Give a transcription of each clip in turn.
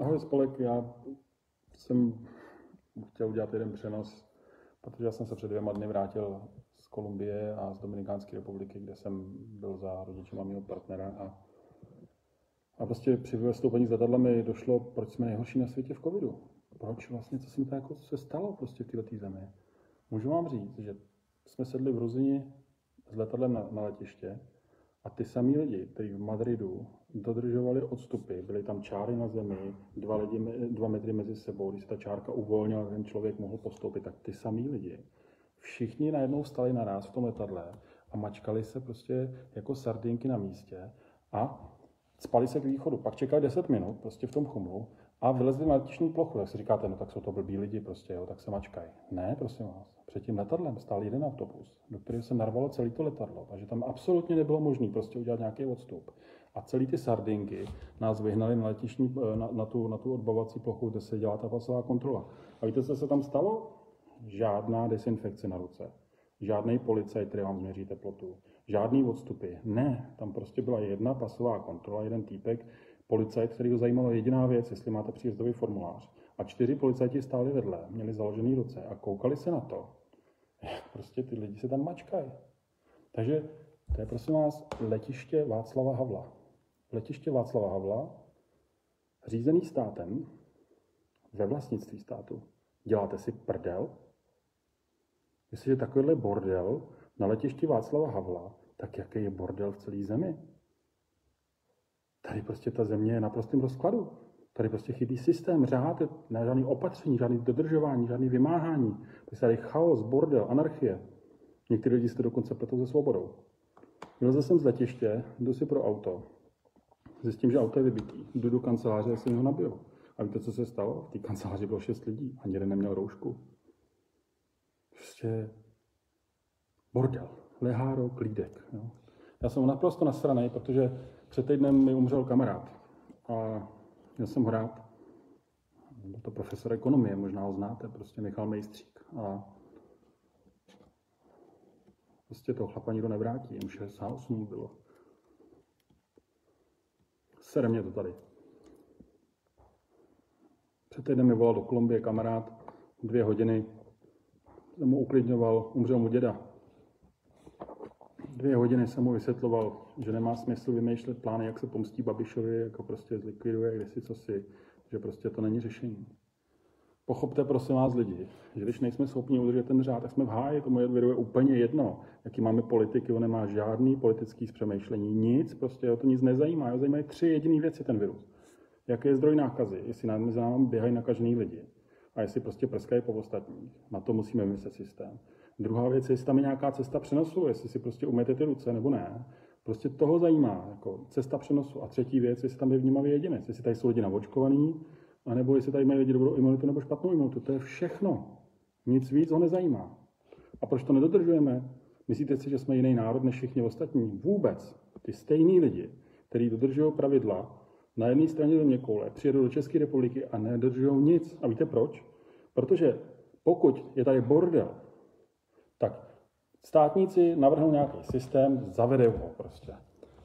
Ahoj Spolek, já jsem chtěl udělat jeden přenos, protože já jsem se před 2 dny vrátil z Kolumbie a z Dominikánské republiky, kde jsem byl za rodičema mého partnera a prostě při vystoupení z letadla mi došlo, proč jsme nejhorší na světě v covidu. Proč vlastně, co se mi to jako se stalo prostě v této zemi. Můžu vám říct, že jsme sedli v Ruzini s letadlem na letiště a ty samý lidi, kteří v Madridu dodržovali odstupy, byly tam čáry na zemi, 2 metry mezi sebou, když se ta čárka uvolnila, ten člověk mohl postoupit, tak ty samý lidi, všichni najednou stali naráz v tom letadle a mačkali se prostě jako sardinky na místě a spali se k východu. Pak čekali 10 minut prostě v tom chumlu a vylezli na letištní plochu. Tak si říkáte, no tak jsou to blbí lidi prostě, jo, tak se mačkají. Ne, prosím vás. Před tím letadlem stál jeden autobus, do kterého se narvalo celé to letadlo, takže tam absolutně nebylo možné prostě udělat nějaký odstup. A celý ty sardinky nás vyhnali na letištní, na tu odbavovací plochu, kde se dělá ta pasová kontrola. A víte, co se tam stalo? Žádná dezinfekce na ruce. Žádný policajt, který vám změří teplotu. Žádný odstupy. Ne, tam prostě byla jedna pasová kontrola, jeden týpek, policajt, který ho zajímala jediná věc, jestli máte příjezdový formulář. A 4 policajti stáli vedle, měli založené ruce a koukali se na to, jak prostě ty lidi se tam mačkají. Takže to je prosím vás letiště Václava Havla. Letiště Václava Havla, řízený státem, ve vlastnictví státu. Děláte si prdel? Jestliže takovýhle bordel na letišti Václava Havla, tak jaký je bordel v celé zemi? Tady prostě ta země je na prostém rozkladu. Tady prostě chybí systém, řád, ne žádný opatření, žádný dodržování, žádný vymáhání. Prostě tady chaos, bordel, anarchie. Někteří lidi jste dokonce pletou se svobodou. Vylezl jsem z letiště, jdu si pro auto. Zjistím, že auto je vybitý. Jdu do kanceláře a jsem ho nabil. A víte, co se stalo? V té kanceláři bylo 6 lidí. Ani jeden neměl roušku. Prostě bordel. Leháro, klídek. Jo. Já jsem naprosto nasranej, protože před týdnem mi umřel kamarád. A měl jsem ho rád. Byl to profesor ekonomie, možná ho znáte, prostě Michal Mejstřík. A prostě toho chlapa nikdo nevrátí, jim 68 bylo. Sere mě to tady. Před týdnem mi volal do Kolumbie kamarád, 2 hodiny jsem mu uklidňoval, umřel mu děda. 2 hodiny jsem mu vysvětloval, že nemá smysl vymýšlet plány, jak se pomstí Babišovi, jako prostě zlikviduje kdesi cosi, že prostě to není řešení. Pochopte prosím vás lidi, že když nejsme schopni udržet ten řád, tak jsme v háji, tomu je úplně jedno, jaký máme politiky, on nemá žádný politický přemýšlení, nic, prostě ho to nic nezajímá, ho zajímají 3 jediné věci ten virus. Jaký je zdroj nákazy, jestli mezi námi běhají nakažený lidi a jestli prostě prskají po ostatních, na to musíme vymyslet systém. Druhá věc je, jestli tam je nějaká cesta přenosu, jestli si prostě umyjete ty ruce nebo ne. Prostě toho zajímá, jako cesta přenosu. A třetí věc, jestli tam je vnímavý jedinec, jestli tady jsou lidi naočkovaný, anebo jestli tady mají lidi dobrou imunitu nebo špatnou imunitu. To je všechno. Nic víc ho nezajímá. A proč to nedodržujeme? Myslíte si, že jsme jiný národ než všichni ostatní? Vůbec. Ty stejný lidi, kteří dodržují pravidla, na jedné straně země koule, přijedou do České republiky a nedodržují nic. A víte proč? Protože pokud je tady bordel, tak státníci navrhnou nějaký systém, zavedou ho prostě.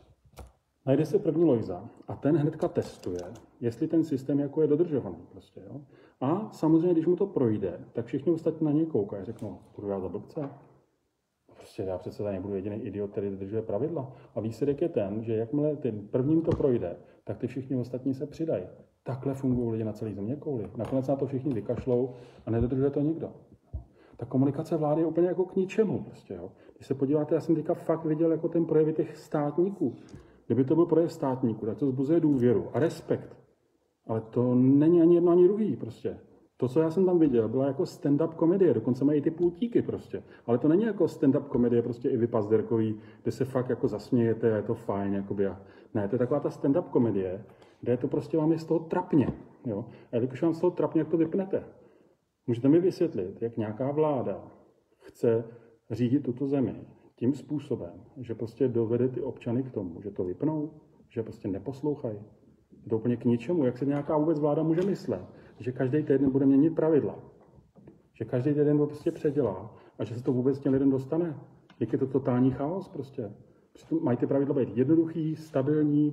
Najde se první Lojza a ten hnedka testuje, jestli ten systém jako je dodržovaný prostě, jo. A samozřejmě, když mu to projde, tak všichni ostatní na něj koukají a řeknou, budu já za blbce? Prostě já přece tady nebudu jediný idiot, který dodržuje pravidla. A výsledek je ten, že jakmile tím prvním to projde, tak ty všichni ostatní se přidají. Takhle fungují lidi na celé zeměkouli. Nakonec na to všichni vykašlou a nedodržuje to nikdo. Ta komunikace vlády je úplně jako k ničemu. Prostě, jo. Když se podíváte, já jsem teďka fakt viděl jako ten projev těch státníků. Kdyby to byl projev státníků, tak to vzbuzuje důvěru a respekt. Ale to není ani jedno, ani druhý prostě. To, co já jsem tam viděl, byla jako stand-up komedie, dokonce mají ty pultíky prostě. Ale to není jako stand-up komedie prostě i vypazderkový, kde se fakt jako zasmějete a je to fajn, jakoby. Ne, to je taková ta stand-up komedie, kde je to prostě vám je z toho trapně. Jo? A když vám z toho trapně, jak to vypnete? Můžete mi vysvětlit, jak nějaká vláda chce řídit tuto zemi tím způsobem, že prostě dovede ty občany k tomu, že to vypnou, že prostě neposlouchají. Je to úplně k ničemu. Jak se nějaká vůbec vláda může myslet, že každý týden bude měnit pravidla, že každý týden to prostě předělá a že se to vůbec těm lidem dostane. Jak je to totální chaos prostě. Mají ty pravidla být jednoduchý, stabilní,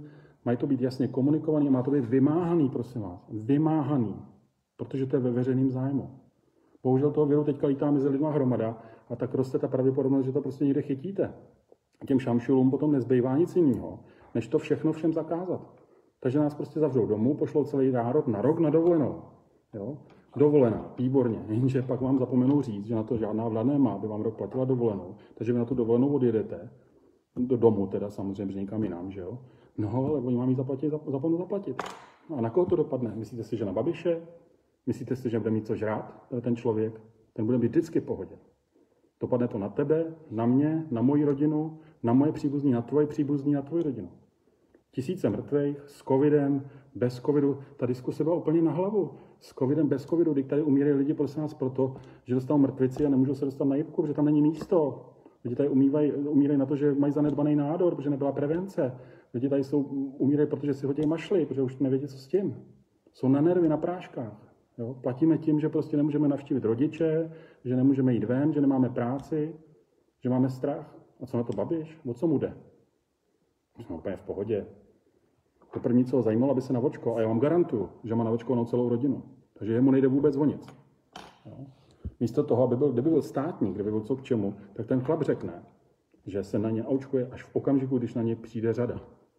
Mají to být jasně komunikovaný a má to být vymáhaný, prosím vás. Vymáhaný. Protože to je ve veřejném zájmu. Bohužel toho viru teďka lítá mezi lidma hromada a tak roste ta pravděpodobnost, že to prostě někde chytíte. A těm šamšulům potom nezbývá nic jiného, než to všechno všem zakázat. Takže nás prostě zavřou domů, pošlou celý národ na rok na dovolenou. Jo? Dovolená, výborně. Jenže pak vám zapomenou říct, že na to žádná vláda nemá, aby vám rok platila dovolenou. Takže vy na tu dovolenou odjedete, do domu teda samozřejmě, že někam jinam, že jo? No, ale oni vám ji zapomnou zaplatit. A na koho to dopadne? Myslíte si, že na Babiše? Myslíte si, že bude mít co žrát ten člověk? Ten bude být vždycky v pohodě. Dopadne to na tebe, na mě, na moji rodinu, na moje příbuzní, na tvoje příbuzní, na tvoji rodinu. Tisíce mrtvých s covidem, bez covidu. Ta diskuse byla úplně na hlavu. S covidem, bez covidu, kdy tady umírají lidi, prosím nás, proto, že dostanou mrtvici a nemůžou se dostat na jibku, protože tam není místo. Lidi tady umírají na to, že mají zanedbaný nádor, protože nebyla prevence. Lidi tady umírají, protože si hodí mašly, protože už nevědí, co s tím. Jsou na nervy, na práškách. Jo? Platíme tím, že prostě nemůžeme navštívit rodiče, že nemůžeme jít ven, že nemáme práci, že máme strach. A co na to Babiš? O co mu jde? Jsme úplně v pohodě. To první, co ho zajímalo, aby se navočkoval. A já vám garantuju, že má navočkovanou celou rodinu. Takže jemu nejde vůbec o nic. Jo? Místo toho, kdyby byl státník, kdyby byl co k čemu, tak ten chlap řekne, že se na ně očkuje až v okamžiku, když na ně přijde řada.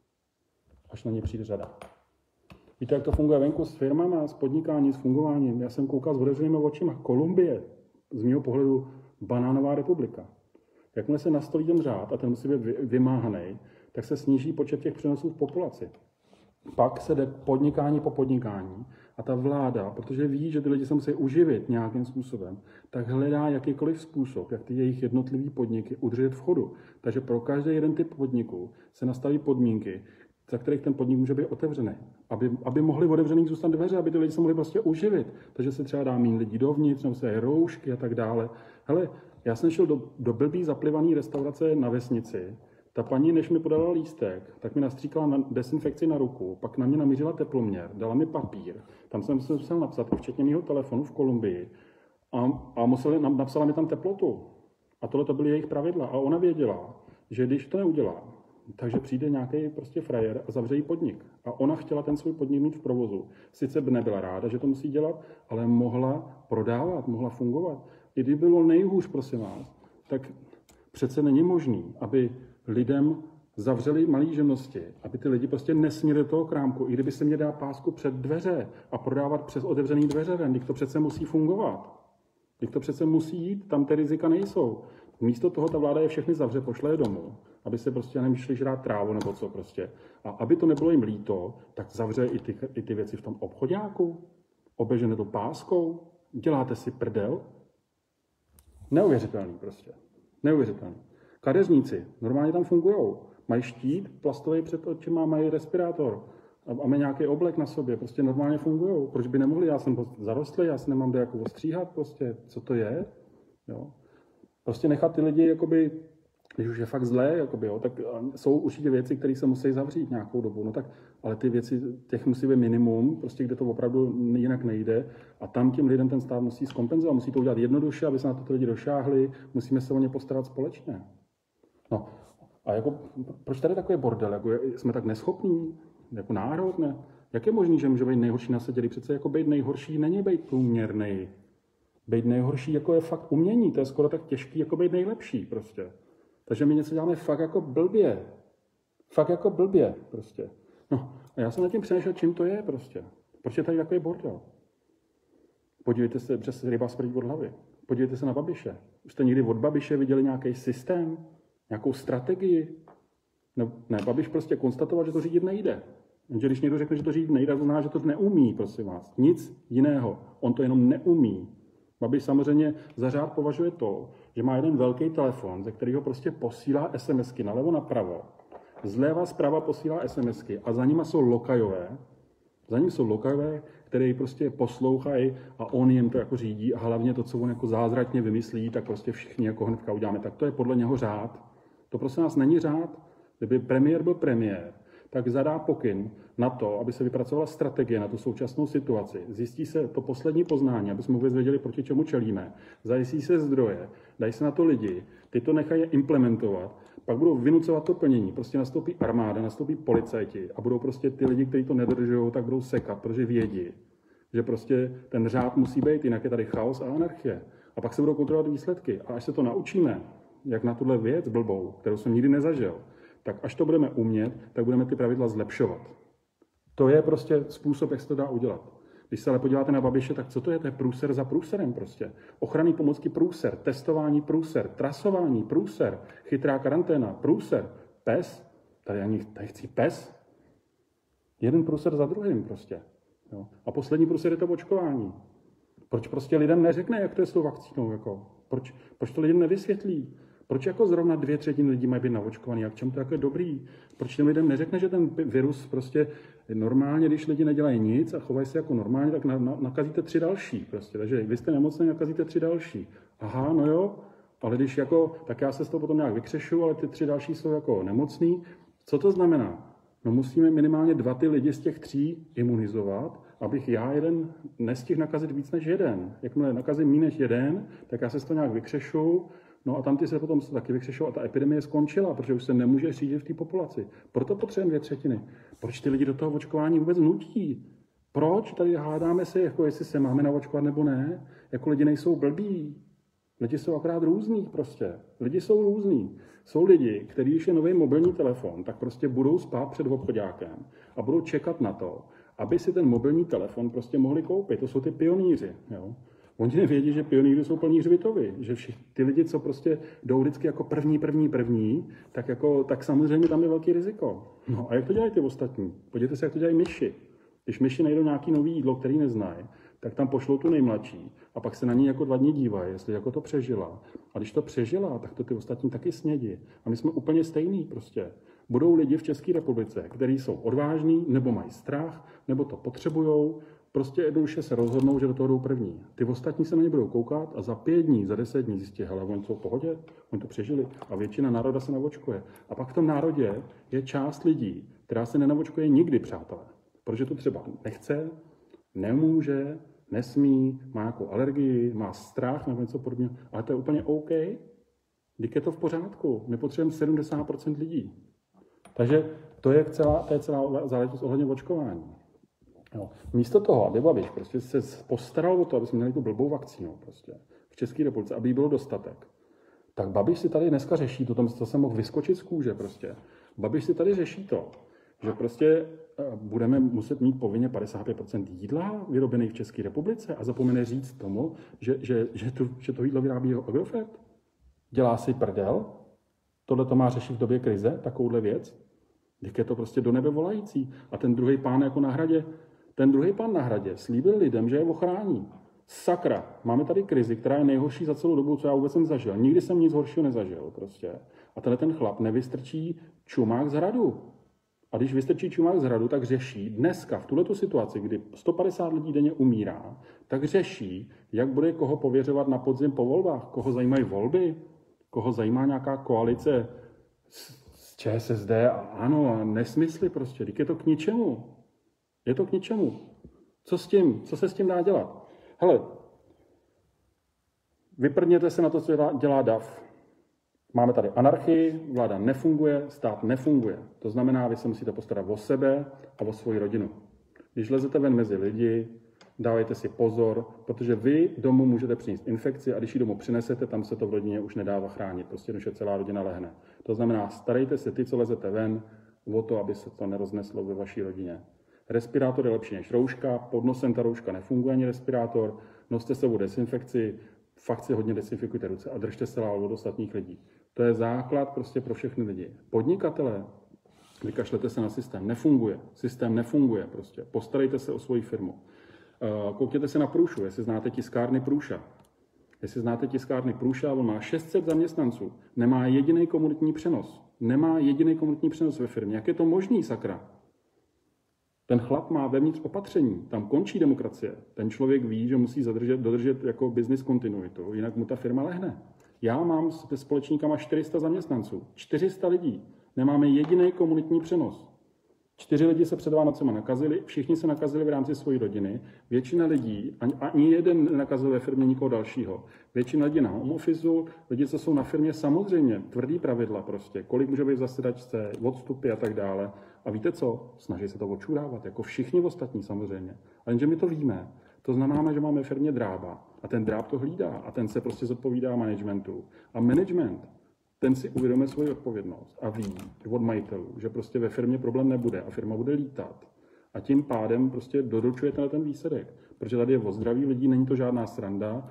Až na ně přijde řada. Víte, jak to funguje venku s firmama, s podnikáním, s fungováním? Já jsem koukal s otevřenýma očima. Kolumbie, z mého pohledu, banánová republika. Jakmile se nastolí ten řád a ten musí být vymáhaný, tak se sníží počet těch přenosů v populaci. Pak se jde podnikání po podnikání a ta vláda, protože ví, že ty lidi se musí uživit nějakým způsobem, tak hledá jakýkoliv způsob, jak ty jejich jednotlivé podniky udržet v chodu. Takže pro každý jeden typ podniku se nastaví podmínky, za kterých ten podnik může být otevřený. Aby mohli otevřený zůstat dveře, aby ty lidi se mohli prostě uživit. Takže se třeba dá méně lidí dovnitř, nebo se roušky a tak dále. Hele, já jsem šel do blbý zaplivaný restaurace na vesnici. Ta paní, než mi podala lístek, tak mi nastříkala dezinfekci na ruku, pak na mě namířila teploměr, dala mi papír. Tam jsem se musel napsat, včetně mého telefonu v Kolumbii, a napsala mi tam teplotu. A tohle to byly jejich pravidla. A ona věděla, že když to neudělá, takže přijde nějaký prostě frajer a zavře jí podnik. A ona chtěla ten svůj podnik mít v provozu. Sice by nebyla ráda, že to musí dělat, ale mohla prodávat, mohla fungovat. I kdyby bylo nejhůř, prosím vás, tak přece není možný, aby lidem zavřeli malé živnosti, aby ty lidi prostě nesměli do toho krámku, i kdyby se mě dá pásku před dveře a prodávat přes otevřený dveře ven, když to přece musí fungovat. Když to přece musí jít, tam ty rizika nejsou. Místo toho ta vláda je všechny zavře, pošle je domů, aby se prostě nemyšli žrát trávu nebo co prostě. A aby to nebylo jim líto, tak zavře i ty věci v tom obchoďáku, obežene to páskou, děláte si prdel. Neuvěřitelný prostě. Neuvěřitelný. Kadeřníci normálně tam fungujou. Mají štít, plastový před očima, mají respirátor a mají nějaký oblek na sobě. Prostě normálně fungujou. Proč by nemohli? Já jsem zarostlý, já se nemám kde jako ostříhat prostě. Co to je? Jo. Prostě nechat ty lidi, jakoby, když už je fakt zlé, jakoby, jo, tak jsou určitě věci, které se musí zavřít nějakou dobu. No tak, ale ty věci, těch musí být minimum, prostě kde to opravdu jinak nejde. A tam těm lidem ten stát musí zkompenzovat, musí to udělat jednoduše, aby se na to ty lidi došáhli, musíme se o ně postarat společně. No, a jako, proč tady takový bordel? Jako, jsme tak neschopní? Jako národ? Ne? Jak je možný, že může být nejhorší na světě? Přece jako být nejhorší není být průměrný. Být nejhorší jako je fakt umění. To je skoro tak těžký, jako být nejlepší prostě. Takže my něco děláme fakt jako blbě. Fakt jako blbě prostě. No, a já jsem nad tím přemýšlel, čím to je prostě. Proč je tady takový bordel? Podívejte se, přes ryba smrdí od hlavy. Podívejte se na Babiše. Už jste někdy od Babiše viděli nějaký systém? Nějakou strategii? Ne, Babiš prostě konstatoval, že to řídit nejde. Jenže když někdo řekne, že to řídit nejde, to znamená, že to neumí, prosím vás. Nic jiného. On to jenom neumí. Babiš samozřejmě za řád považuje to, že má jeden velký telefon, ze kterého prostě posílá SMSky nalevo napravo. Zleva zprava posílá SMSky a za nima jsou lokajové. Za ním jsou lokajové, které prostě poslouchají a on jim to jako řídí a hlavně to, co on jako zázračně vymyslí, tak prostě všichni jako hnedka uděláme. Tak to je podle něho řád. To prosím nás není řád. Kdyby premiér byl premiér, tak zadá pokyn na to, aby se vypracovala strategie na tu současnou situaci. Zjistí se to poslední poznání, aby jsme vůbec věděli, proti čemu čelíme. Zajistí se zdroje, dají se na to lidi, ty to nechají implementovat, pak budou vynucovat to plnění. Prostě nastoupí armáda, nastoupí policajti a budou prostě ty lidi, kteří to nedodržují, tak budou sekat, protože vědí, že prostě ten řád musí být, jinak je tady chaos a anarchie. A pak se budou kontrolovat výsledky. A až se to naučíme, jak na tuhle věc blbou, kterou jsem nikdy nezažil, tak až to budeme umět, tak budeme ty pravidla zlepšovat. To je prostě způsob, jak se to dá udělat. Když se ale podíváte na Babiše, tak co to je? To je průser za průserem prostě. Ochranný pomůcky průser, testování průser, trasování průser, chytrá karanténa průser, PES, tady chci PES. Jeden průser za druhým prostě. Jo. A poslední průser je to očkování. Proč prostě lidem neřekne, jak to je s tou vakcínou? Jako? Proč to lidem nevysvětlí? Proč jako zrovna 2/3 lidí mají být naočkovaný? A k čemu to jako je dobrý? Proč těm lidem neřekne, že ten virus prostě normálně, když lidi nedělají nic a chovají se jako normálně, tak nakazíte 3 další prostě. Takže vy jste nemocní, nakazíte 3 další. Aha, no jo, ale když jako, tak já se z toho potom nějak vykřešu, ale ty 3 další jsou jako nemocný. Co to znamená? No musíme minimálně 2 ty lidi z těch 3 imunizovat, abych já jeden nestihl nakazit víc než jeden. Jakmile nakazím méně než jeden, tak já se z toho nějak vykřešu, no a tam ty se potom taky vykřešou a ta epidemie skončila, protože už se nemůže šířit v té populaci. Proto potřebujeme 2/3. Proč ty lidi do toho očkování vůbec nutí? Proč tady hádáme se, jako jestli se máme naočkovat nebo ne? Jako lidi nejsou blbí. Lidi jsou akorát různí prostě. Lidi jsou různí. Jsou lidi, kteří, když je nový mobilní telefon, tak prostě budou spát před obchodákem a budou čekat na to, aby si ten mobilní telefon prostě mohli koupit. To jsou ty pionýři. Jo? Oni nevědí, že pionýři jsou plní hřbitovy, že ty lidi, co prostě jdou vždycky jako první, tak samozřejmě tam je velký riziko. No a jak to dělají ty ostatní? Podívejte se, jak to dělají myši. Když myši najdou nějaký nový jídlo, který neznají, tak tam pošlou tu nejmladší a pak se na ní jako 2 dny dívají, jestli jako to přežila. A když to přežila, tak to ty ostatní taky snědí. A my jsme úplně stejný prostě. Budou lidi v České republice, kteří jsou odvážní, nebo mají strach, nebo to potřebujou, prostě jednoduše se rozhodnou, že do toho jdou první. Ty ostatní se na ně budou koukat a za 5 dní, za 10 dní zjistí, hele, oni jsou v pohodě, oni to přežili a většina národa se navočkuje. A pak v tom národě je část lidí, která se nenavočkuje nikdy, přátelé. Protože to třeba nechce, nemůže, nesmí, má nějakou alergii, má strach nebo něco podobného, ale to je úplně OK. Když je to v pořádku, my potřebujeme 70% lidí. Takže to je celá záležitost ohledně očkování. Jo. Místo toho, aby Babiš prostě se postaral o to, aby jsme měli tu blbou vakcínu prostě v České republice, aby jí bylo dostatek, tak Babiš si tady dneska řeší, to jsem mohl vyskočit z kůže prostě. Babiš si tady řeší to, že prostě budeme muset mít povinně 55% jídla vyrobených v České republice a zapomene říct tomu, že to jídlo vyrábí jeho Agrofert. Dělá si prdel, tohle to má řešit v době krize, takovouhle věc. Když je to prostě do nebe volající. A ten druhý pán jako na hradě slíbil lidem, že je ochrání. Sakra, máme tady krizi, která je nejhorší za celou dobu, co já vůbec jsem zažil. Nikdy jsem nic horšího nezažil prostě. A ten chlap nevystrčí čumák z hradu. A když vystrčí čumák z hradu, tak řeší dneska, v tuhletu situaci, kdy 150 lidí denně umírá, tak řeší, jak bude koho pověřovat na podzim po volbách. Koho zajímají volby, koho zajímá nějaká koalice z ČSSD a ANO a nesmysly prostě. Vždyť je to k ničemu. Je to k ničemu. Co s tím? Co se s tím dá dělat? Hele, vyprdněte se na to, co dělá DAF. Máme tady anarchii, vláda nefunguje, stát nefunguje. To znamená, vy se musíte postarat o sebe a o svoji rodinu. Když lezete ven mezi lidi, dávejte si pozor, protože vy domů můžete přinést infekci a když ji domů přinesete, tam se to v rodině už nedává chránit. Prostě když celá rodina lehne. To znamená, starejte se ty, co lezete ven, o to, aby se to nerozneslo ve vaší rodině. Respirátor je lepší než rouška, pod nosem ta rouška nefunguje ani respirátor, noste sebou dezinfekci, fakt si hodně dezinfikujte ruce a držte se dál od ostatních lidí. To je základ prostě pro všechny lidi. Podnikatelé, vykašlete se na systém, nefunguje. Systém nefunguje prostě. Postarejte se o svoji firmu. Koukněte se na Průšu, jestli znáte tiskárny Průša. Jestli znáte tiskárny Průša, on má 600 zaměstnanců, nemá jediný komunitní přenos. Nemá jediný komunitní přenos ve firmě. Jak je to možný, sakra? Ten chlap má vevnitř opatření, tam končí demokracie. Ten člověk ví, že musí dodržet jako business kontinuitu, jinak mu ta firma lehne. Já mám se společníkama 400 zaměstnanců, 400 lidí. Nemáme jediný komunitní přenos. 4 lidi se před Vánocema nakazili, všichni se nakazili v rámci své rodiny, většina lidí, ani jeden nenakazil ve firmě nikoho dalšího. Většina lidí na home officeu, lidi, co jsou na firmě, samozřejmě, tvrdý pravidla prostě, kolik může být v zasedačce, odstupy a tak dále. A víte co? Snaží se to odčurávat, jako všichni ostatní samozřejmě. Ale jenže my to víme. To znamená, že máme ve firmě drába a ten dráb to hlídá a ten se prostě zodpovídá managementu. A management, ten si uvědomuje svoji odpovědnost a ví od majitelů, že prostě ve firmě problém nebude a firma bude lítat. A tím pádem prostě doručujete na ten výsledek. Protože tady je o zdraví lidí, není to žádná sranda.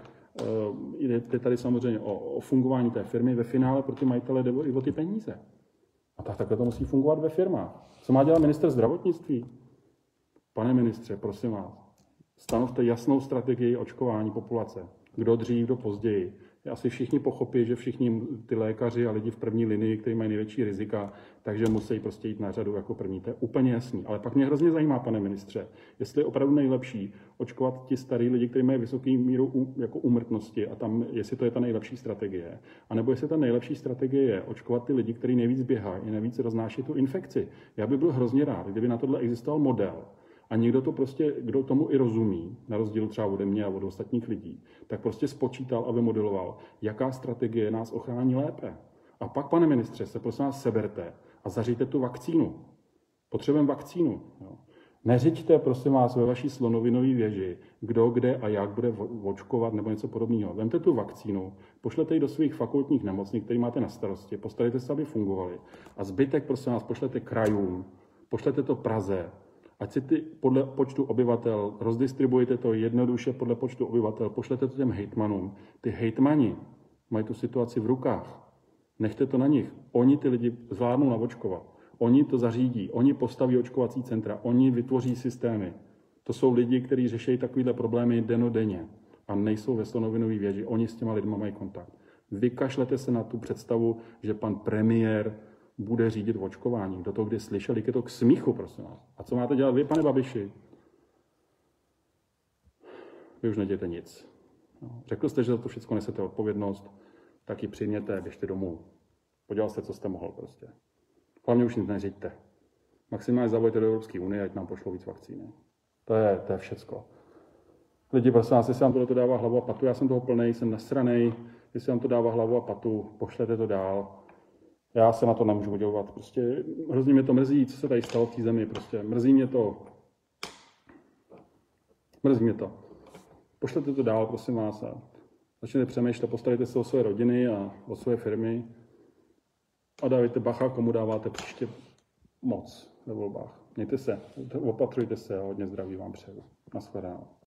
Jde tady samozřejmě o fungování té firmy. Ve finále pro ty majitele jde i o ty peníze. A takhle to musí fungovat ve firmách. Co má dělat ministr zdravotnictví? Pane ministře, prosím vás, stanovte jasnou strategii očkování populace. Kdo dřív, kdo později. Asi všichni pochopí, že všichni ty lékaři a lidi v první linii, kteří mají největší rizika, takže musí prostě jít na řadu jako první. To je úplně jasný. Ale pak mě hrozně zajímá, pane ministře, jestli je opravdu nejlepší očkovat ti starý lidi, kteří mají vysokou míru jako úmrtnosti a tam, jestli to je ta nejlepší strategie. A nebo jestli ta nejlepší strategie je očkovat ty lidi, kteří nejvíc běhají, nejvíc roznáší tu infekci. Já bych byl hrozně rád, kdyby na tohle existoval model. A někdo to prostě, kdo tomu i rozumí, na rozdíl třeba ode mě a od ostatních lidí, tak prostě spočítal a vymodeloval, jaká strategie nás ochrání lépe. A pak, pane ministře, se prosím vás seberte a zařijte tu vakcínu. Potřebujeme vakcínu. Jo. Neřiďte, prosím vás, ve vaší slonovinové věži, kdo, kde a jak bude očkovat nebo něco podobného. Vemte tu vakcínu, pošlete ji do svých fakultních nemocnic, které máte na starosti, postarejte se, aby fungovaly. A zbytek, prosím vás, pošlete krajům, pošlete to Praze, ať si ty podle počtu obyvatel rozdistribujete to jednoduše podle počtu obyvatel, pošlete to těm hejtmanům. Ty hejtmani mají tu situaci v rukách. Nechte to na nich. Oni ty lidi zvládnou naočkovat. Oni to zařídí. Oni postaví očkovací centra. Oni vytvoří systémy. To jsou lidi, kteří řeší takovéhle problémy dennodenně a nejsou ve slonovinové věži. Oni s těma lidma mají kontakt. Vykašlete se na tu představu, že pan premiér bude řídit očkování. Kdo to kdy slyšel, je to k smíchu, prosím vás. A co máte dělat vy, pane Babiši? Vy už nedějete nic. Řekl jste, že za to všechno nesete odpovědnost, tak ji přijměte, běžte domů. Podělal jste, co jste mohl prostě. Hlavně už nic neřiďte. Maximálně zavolejte do Evropské unie, ať nám pošlou víc vakcíny. To je všecko. Lidi, prosím vás, jestli vám tohle dává hlavu a patu, já jsem toho plnej, jsem nasranej, jestli vám to dává hlavu a patu, pošlete to dál. Já se na to nemůžu udělat. Prostě hrozně mě to mrzí, co se tady stalo v té zemi. Prostě mrzí mě to. Mrzí mě to. Pošlete to dál, prosím vás. A začněte přemýšlet, postarejte se o své rodiny a o své firmy. A dávajte bacha, komu dáváte příště moc ve volbách. Mějte se, opatrujte se a hodně zdraví vám přeju. Nashledanou.